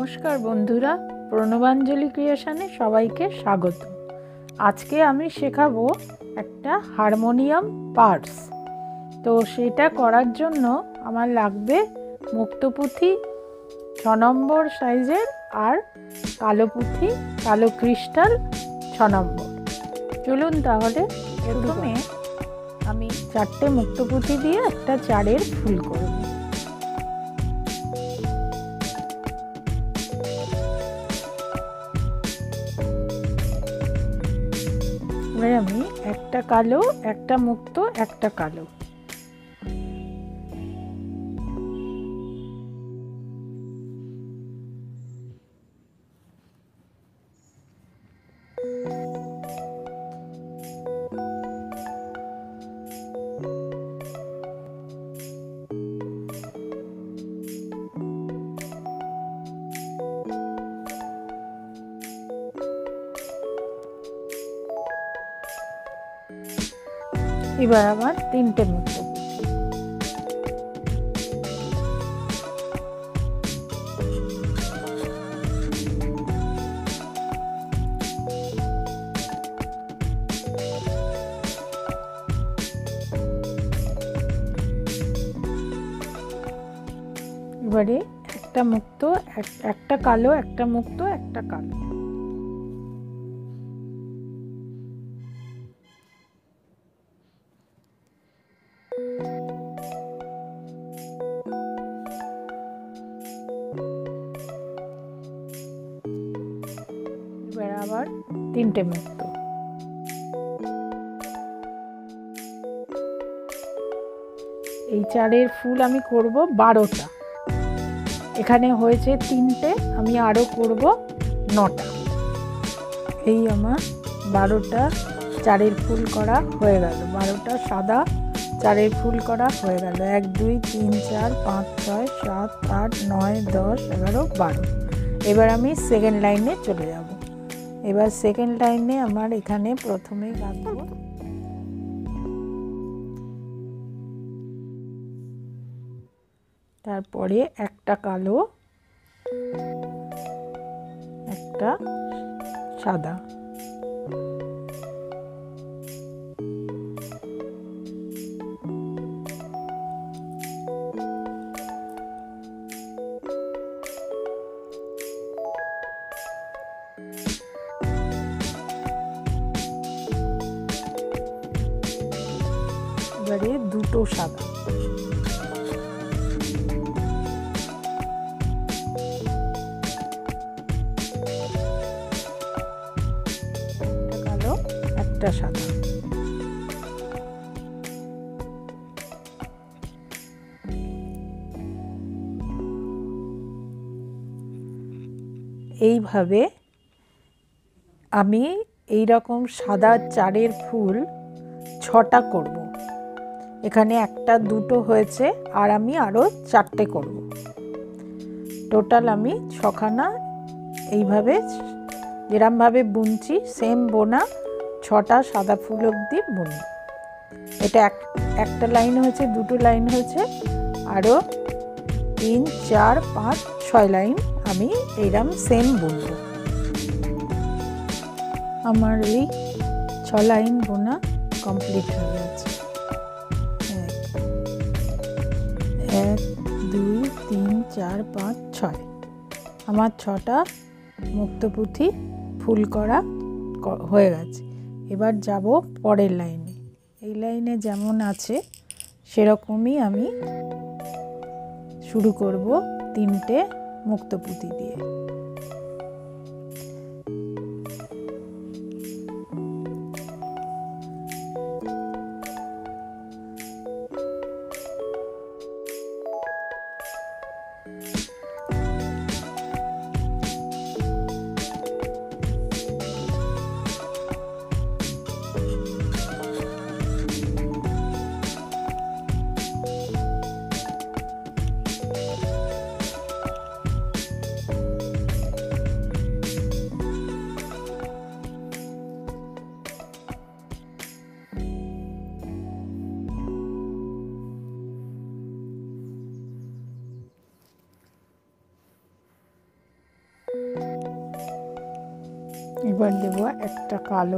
নমস্কার বন্ধুরা, প্রণবাঞ্জলি ক্রিয়েশনে সবাইকে স্বাগত। আজকে আমি শেখাবো একটা হারমোনিয়াম পার্টস। তো সেটা করার জন্য আমার লাগবে মুক্তপুঁথি 6 নম্বর সাইজের আর কালো পুঁথি, কালো ক্রিস্টাল 6 নম্বর। চলুন তাহলে প্রথমে আমি 4টে মুক্তপুঁথি দিয়ে একটা চারের ফুল করব। আমি একটা কালো, একটা মুক্ত, একটা কালো, এবার আবার 3টে মুক্ত এবারে একটা মুক্ত, একটা কালো, একটা মুক্ত, একটা কালো, এবার আবার 3টে মুক্ত। এই চারের ফুল আমি করব 12টা। এখানে হয়েছে 3টে, আমি আরো করব 9টা। এই আমার 12টা চারের ফুল করা হয়ে গেল। 12টা সাদা চারের ফুল করা হয়ে গেল। 1 2 3 4 5 6 7 8 9 10 11 12। এবার আমি সেকেন্ড লাইনে চলে যাব। এবার সেকেন্ড লাইনে আমার এখানে প্রথমে গাঁথব তারপরে একটা কালো, একটা সাদা, এবারে 2টো সাদা, একটা সাদা, এইভাবে আমি এই রকম সাদা চারের ফুল 6টা করব। এখানে একটা 2টো হয়েছে আর আমি আরো 4টে করব। টোটাল আমি 6খানা এইভাবে যেরমভাবে বুনছি সেম বোনা 6টা সাদা ফুল অবধি বুনি। এটা একটা লাইন হয়েছে, 2টো লাইন হয়েছে, আরও 3 4 5 6 লাইন আমি এইরকম সেম বুনব। আমার এই 6 লাইন বোনা কমপ্লিট হয়ে গেছে। 1 2 3 4 5 6 আমার 6টা মুক্তপুঁথি ফুল করা হয়ে গেছে। এবার যাব পরের লাইনে। এই লাইনে যেমন আছে সেরকমই আমি শুরু করব 3টে মুক্তপুঁথি দিয়ে। এবার দেব একটা কালো,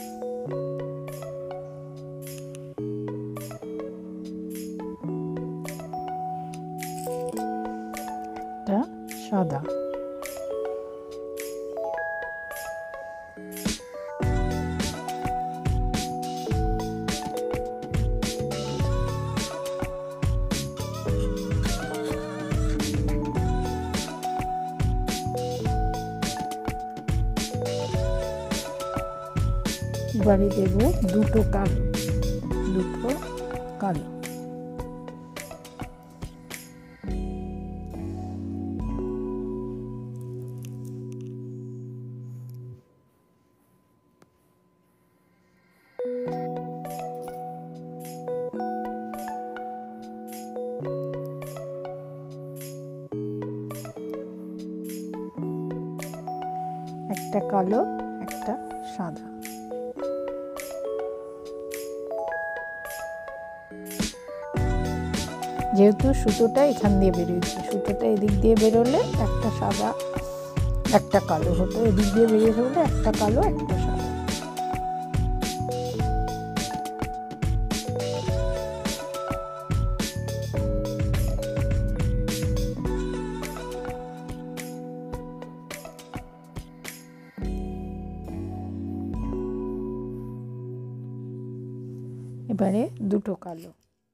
একটা সাদা, এবারে দেব দুটো কালো, দুটো কালো, একটা কালো, একটা সাদা। যেহেতু সুতোটা এখান দিয়ে বেরিয়েছে, সুতোটা এদিক দিয়ে বেরোলে একটা সাদা একটা কালো হতো, এদিক দিয়ে বেরিয়েছে বলে একটা কালো একটা সাদা। এবারে দুটো কালো,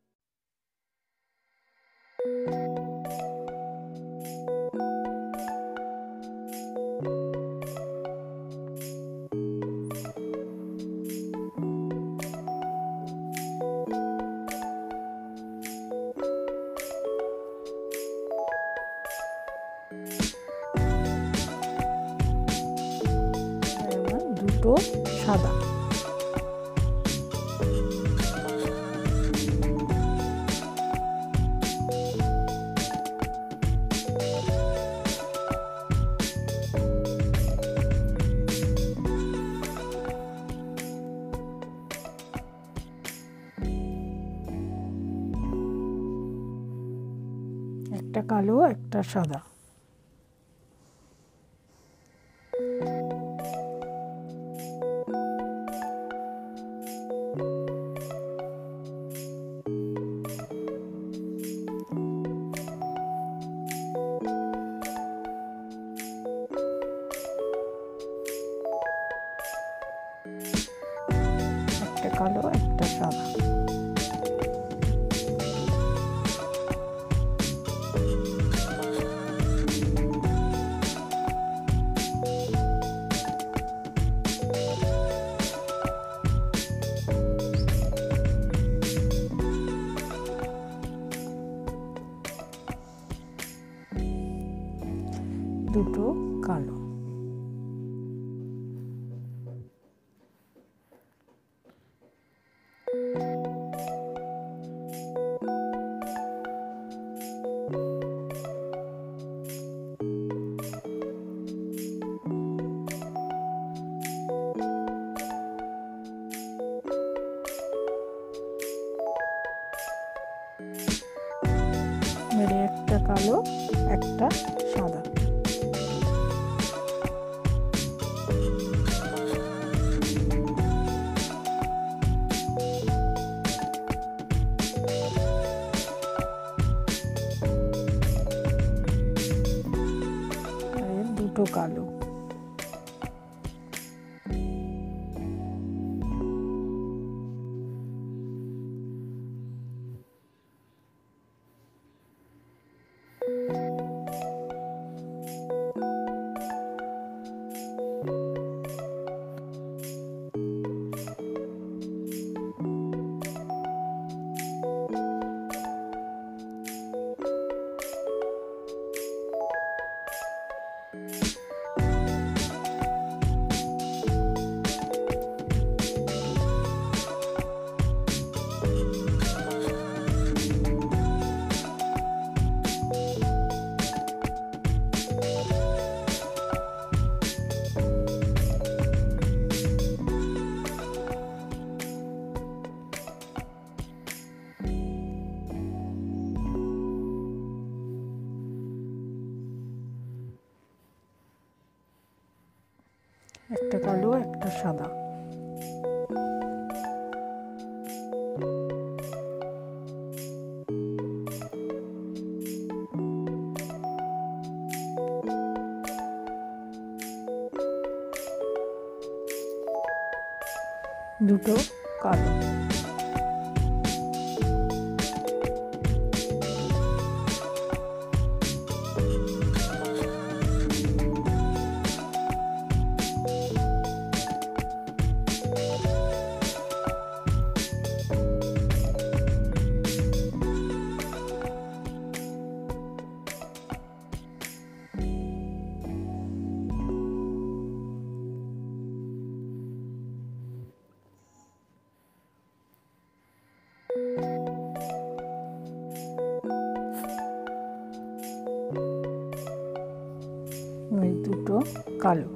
দুটো সাদা, একটা কালো একটা সাদা, একটা কালো একটা সাদা, দুটো কালো, মেরে একটা কালো একটা সাদা, দুটো কালো, একটা কালো একটা সাদা। দুটো কালো। দুটো কালো।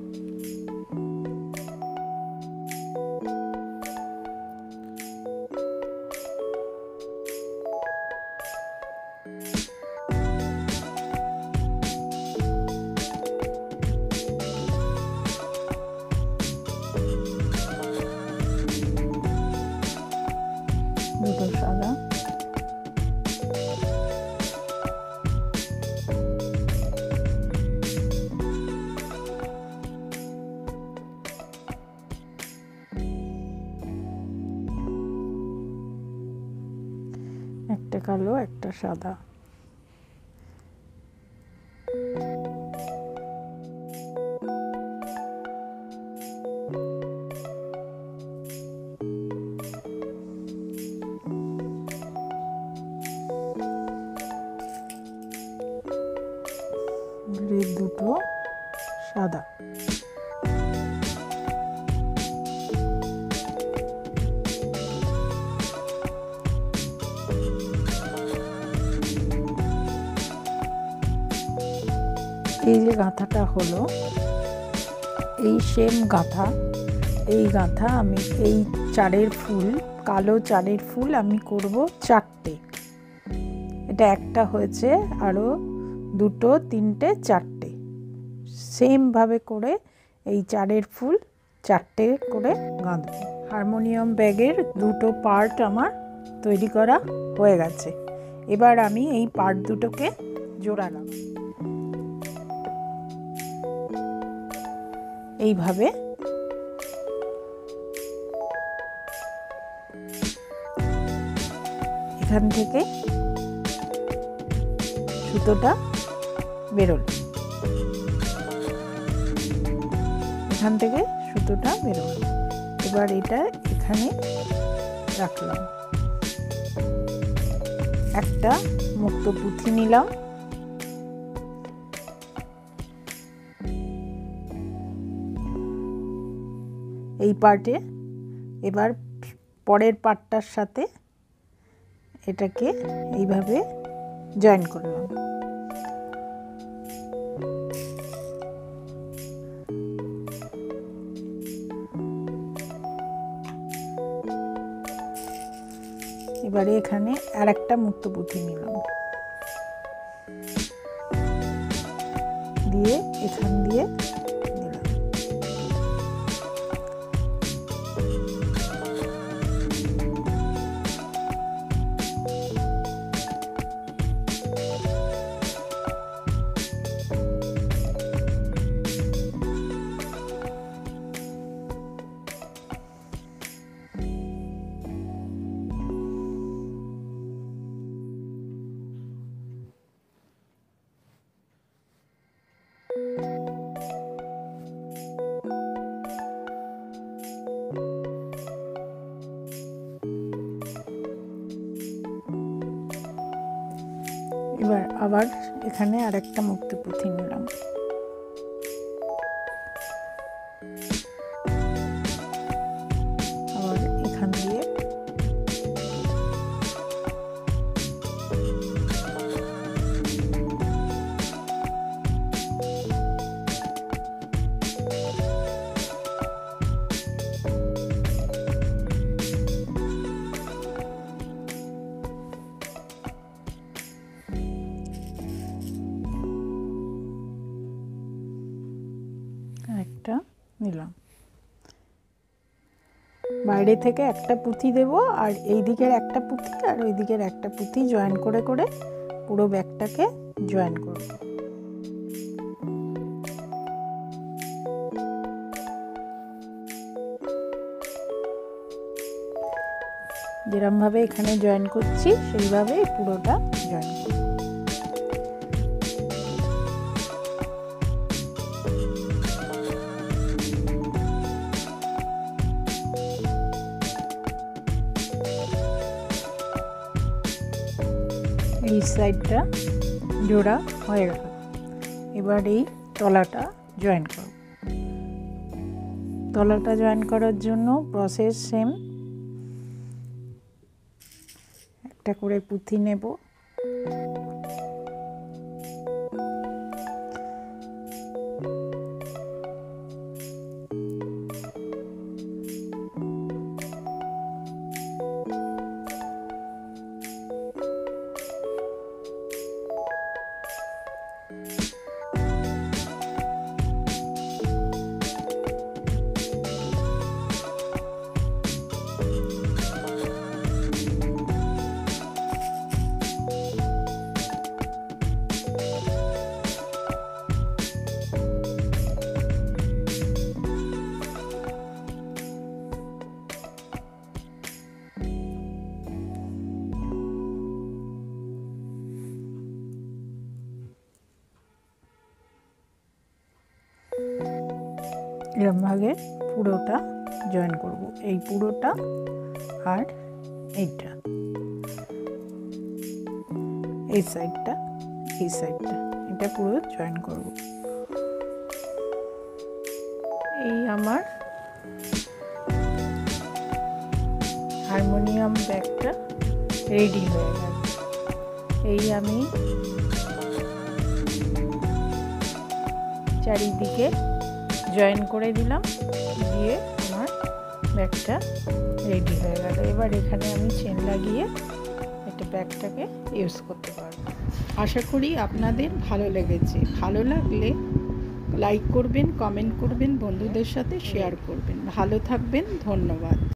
দুটো সাদা। একটা কালো একটা সাদা। দুটো সাদা। এই যে গাঁথাটা হলো, এই সেম গাঁথা, এই গাঁথা আমি এই চারের ফুল, কালো চারের ফুল আমি করব 4টে। এটা একটা হয়েছে, আরও দুটো, তিনটে, 4টে সেম ভাবে করে এই চারের ফুল 4টে করে গাঁথব। হারমোনিয়াম ব্যাগের দুটো পার্ট আমার তৈরি করা হয়ে গেছে। এবার আমি এই পার্ট দুটোকে জোড়ালাম এইভাবে। এখান থেকে সুতোটা বেরোল, এখান থেকে সুতোটা বেরোল। এবার এটা এখানে রাখলাম। একটা মুক্ত পুঁথি নিলাম, এই পার্টে। এবার পরের পার্টটার সাথে এটাকে এইভাবে জয়েন করলাম। এবারে এখানে আর একটা মুক্ত পুঁথি নিলাম, দিয়ে এখান দিয়ে দিলাম। এবার আবার এখানে আরেকটা মুক্ত পুঁথি নিলাম, আবার এখান দিয়ে একটা নিলাম। বাইরে থেকে একটা পুঁথি দেব, আর এই দিকের একটা পুঁথি আর ওই দিকের একটা পুঁথি জয়েন করে করে পুরো ব্যাগটাকে জয়েন করব। যেরকমভাবে এখানে জয়েন করছি সেইভাবে পুরোটা জয়েন করব। এই সাইডটা জোড়া হয়ে গেল। এবার এই তলাটা জয়েন করব। তলাটা জয়েন করার জন্য প্রসেস সেম, একটা করে পুঁথি নেব, এরকমভাবে পুরোটা জয়েন করব, এই পুরোটা আর এইটা, এই সাইডটা এই সাইডটা, এটা পুরো জয়েন করব। এই আমার হারমোনিয়াম ব্যাগটা রেডি হয়ে গেল। এই আমি চারিদিকে জয়েন করে দিলাম, দিয়ে আমার ব্যাগটা রেডি হয়ে গেল। এবার এখানে আমি চেন লাগিয়ে একটা ব্যাগটাকে ইউজ করতে পারবো। আশা করি আপনাদের ভালো লেগেছে। ভালো লাগলে লাইক করবেন, কমেন্ট করবেন, বন্ধুদের সাথে শেয়ার করবেন। ভালো থাকবেন, ধন্যবাদ।